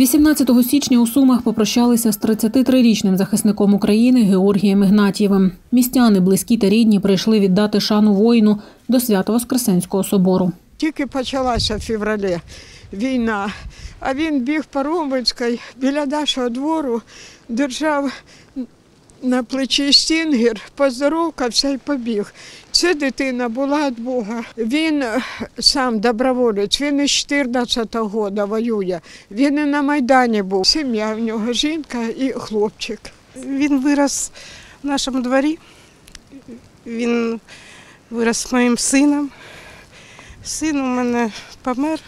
18 січня у Сумах попрощалися з 33-річним захисником України Георгієм Ігнатієвим. Містяни, близькі та рідні прийшли віддати шану воїну до Свято-Воскресенського собору. Тільки почалася в февралі війна, а він біг по Романській біля нашого двору, держав на плечі стінгер, поздоровкався і побіг. Це дитина була від Бога. Він сам доброволець, він із 14-го року воює. Він і на Майдані був. Сім'я в нього, жінка і хлопчик. Він вирос в нашому дворі, він вирос з моїм сином. Син у мене помер,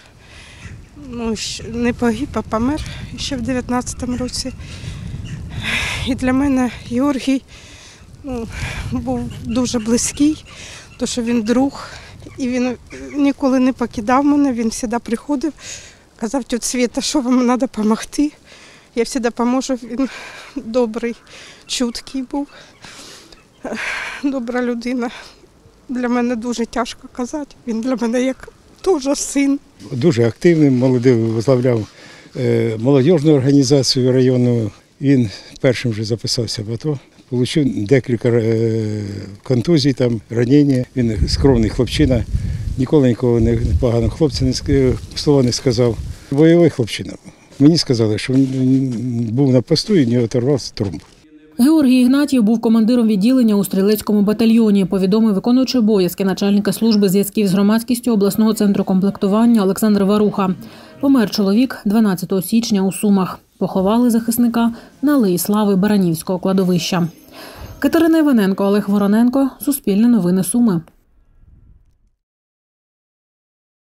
не погиб, а помер ще в 19-му році. І для мене Георгій був дуже близький, тому що він друг, і він ніколи не покидав мене, він завжди приходив, казав: «Тьотя Світа, що вам треба допомогти, я завжди допоможу». Він добрий, чуткий був, добра людина. Для мене дуже тяжко казати, він для мене як теж син. Дуже активним, молодий, возглавляв молодіжну організацію районну. Він першим вже записався в АТО, отримав декілька контузій, ранення. Він скромний хлопчина, ніколи поганого хлопця слова не сказав. Бойовий хлопчина. Мені сказали, що він був на посту і не оторвався тромб. Георгій Ігнатієв був командиром відділення у стрілецькому батальйоні, повідомив виконуючий обов'язки начальника служби зв'язків з громадськістю обласного центру комплектування Олександр Варуха. Помер чоловік 12 січня у Сумах. Поховали захисника на Алеї Слави Баранівського кладовища. Катерина Іваненко, Олег Вороненко. Суспільне новини Суми.